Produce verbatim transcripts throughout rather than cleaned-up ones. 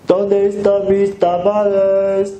¿Dónde están mis tamales?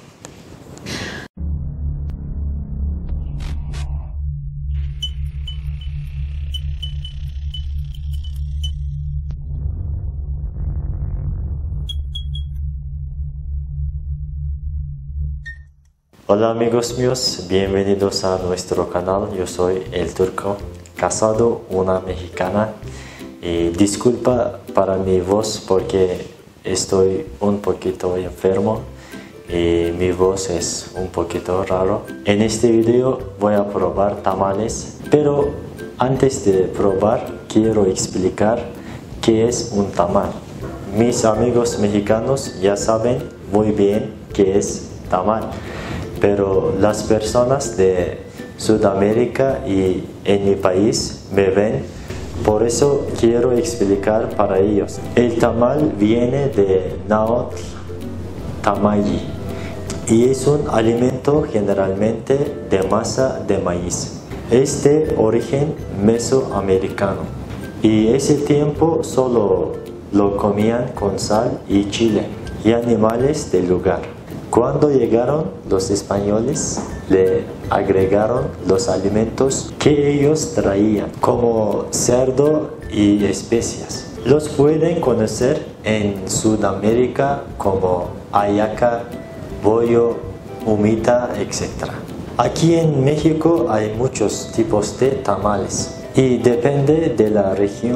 Hola amigos míos, bienvenidos a nuestro canal. Yo soy el turco, casado, una mexicana. Y disculpa para mi voz porque estoy un poquito enfermo y mi voz es un poquito raro. En este video voy a probar tamales, pero antes de probar quiero explicar qué es un tamal. Mis amigos mexicanos ya saben muy bien qué es tamal, pero las personas de Sudamérica y en mi país me ven, por eso quiero explicar para ellos. El tamal viene de náhuatl tamayi y es un alimento generalmente de masa de maíz. Es de origen mesoamericano y ese tiempo solo lo comían con sal y chile y animales del lugar. Cuando llegaron los españoles, le agregaron los alimentos que ellos traían, como cerdo y especias. Los pueden conocer en Sudamérica como hallaca, bollo, humita, etcétera. Aquí en México hay muchos tipos de tamales y depende de la región.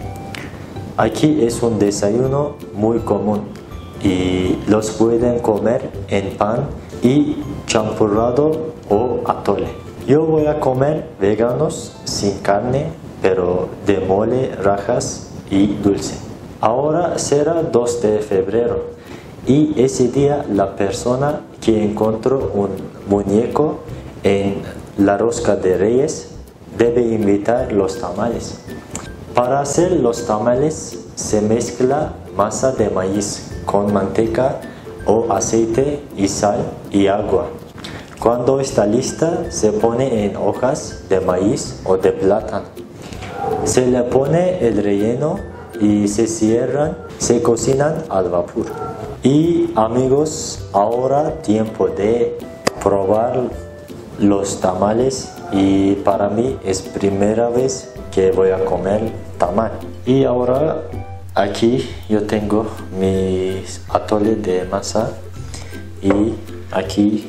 Aquí es un desayuno muy común y los pueden comer en pan y champurrado o atole. Yo voy a comer veganos sin carne, pero de mole, rajas y dulce. Ahora será dos de febrero y ese día la persona que encontró un muñeco en la rosca de Reyes debe invitar los tamales. Para hacer los tamales se mezcla masa de maíz con manteca o aceite y sal y agua. Cuando está lista, se pone en hojas de maíz o de plátano. Se le pone el relleno y se cierran, se cocinan al vapor. Y amigos, ahora tiempo de probar los tamales y para mí es primera vez que voy a comer tamal. Y ahora aquí yo tengo mis atoles de masa y aquí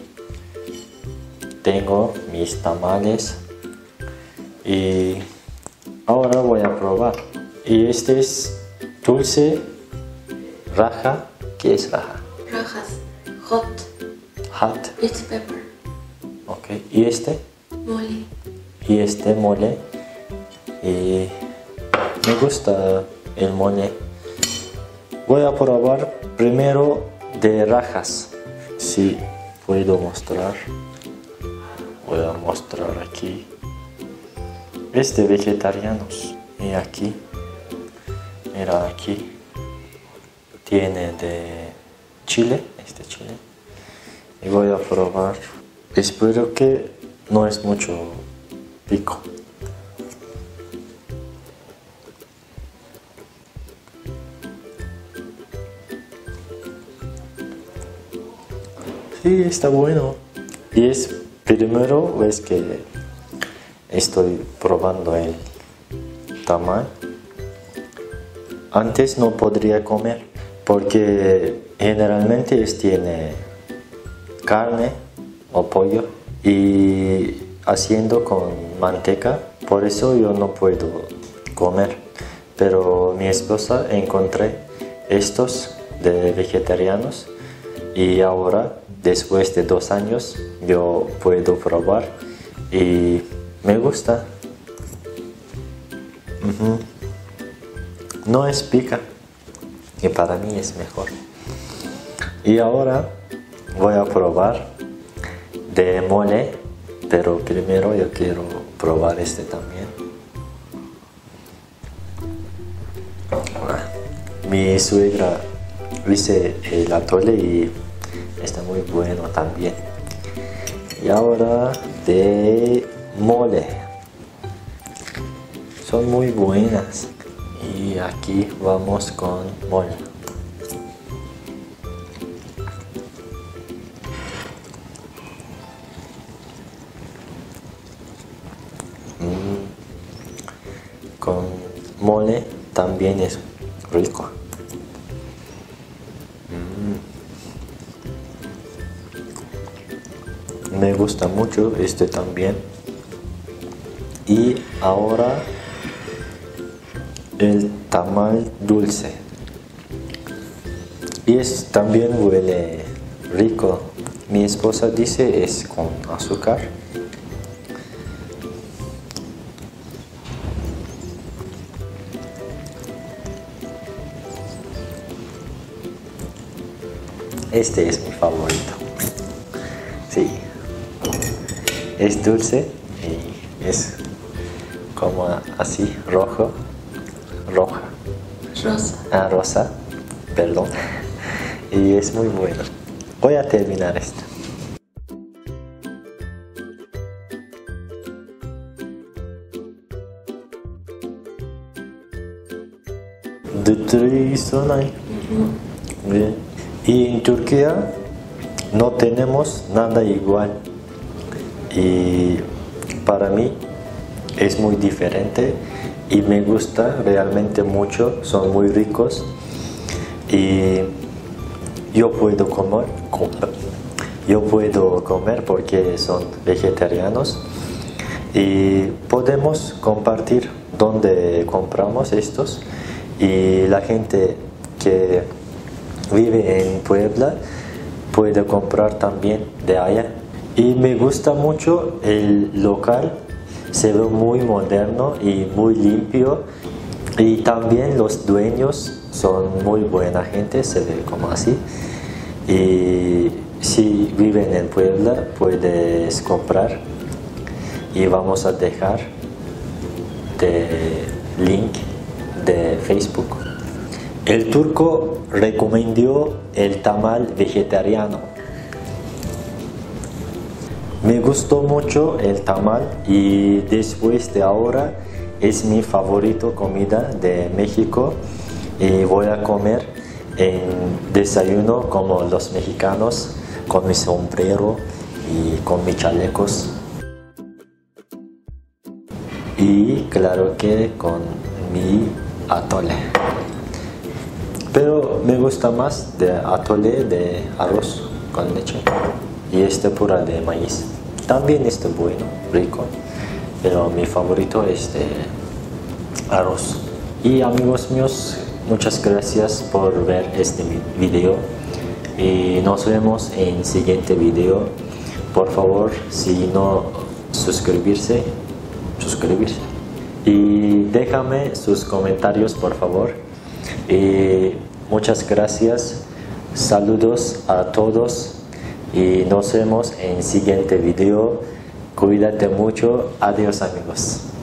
tengo mis tamales y ahora voy a probar. Y este es dulce raja. ¿Qué es raja? Rajas. Hot. Hot. It's pepper. Ok. ¿Y este? Mole. Y este mole. Y me gusta el mole. Voy a probar primero de rajas. Si puedo mostrar. Voy a mostrar aquí. Es de vegetarianos. Y aquí. Mira aquí. Tiene de chile. Este chile. Y voy a probar. Espero que no es mucho pico. Sí, está bueno. Y es primero vez que estoy probando el tamal. Antes no podría comer porque generalmente es, tiene carne o pollo y haciendo con manteca. Por eso yo no puedo comer. Pero mi esposa encontré estos de vegetarianos y ahora después de dos años yo puedo probar y me gusta. Uh-huh. No es pica y para mí es mejor. Y ahora voy a probar de mole, pero primero yo quiero probar este también. Mi suegra hice el atole y está muy bueno también. Y ahora de mole. Son muy buenas. Y aquí vamos con mole. con mole también es rico. Mm. Me gusta mucho este también. Y ahora el tamal dulce. Y es, también huele rico. Mi esposa dice es con azúcar. Este es mi favorito. Sí. Es dulce y es como así, rojo. Roja. Rosa. Ah, rosa. Perdón. Y es muy bueno. Voy a terminar esto. Bien. Y en Turquía no tenemos nada igual. Y para mí es muy diferente y me gusta realmente mucho. Son muy ricos y yo puedo comer, comer. Yo puedo comer porque son vegetarianos y podemos compartir donde compramos estos, y la gente que vive en Puebla puede comprar también de allá. Y me gusta mucho el local, se ve muy moderno y muy limpio, y también los dueños son muy buena gente, se ve como así. Y si viven en Puebla puedes comprar, y vamos a dejar el link de Facebook. El turco recomendó el tamal vegetariano. Me gustó mucho el tamal y después de ahora es mi favorito comida de México, y voy a comer en desayuno como los mexicanos, con mi sombrero y con mis chalecos, y claro que con mi atole. Pero me gusta más de atole de arroz con leche, y este pura de maíz. También está bueno, rico, pero mi favorito es de arroz. Y amigos míos, muchas gracias por ver este video, y nos vemos en el siguiente video. Por favor, si no suscribirse, suscribirse. Y déjame sus comentarios, por favor. Y muchas gracias. Saludos a todos. Y nos vemos en el siguiente video. Cuídate mucho. Adiós, amigos.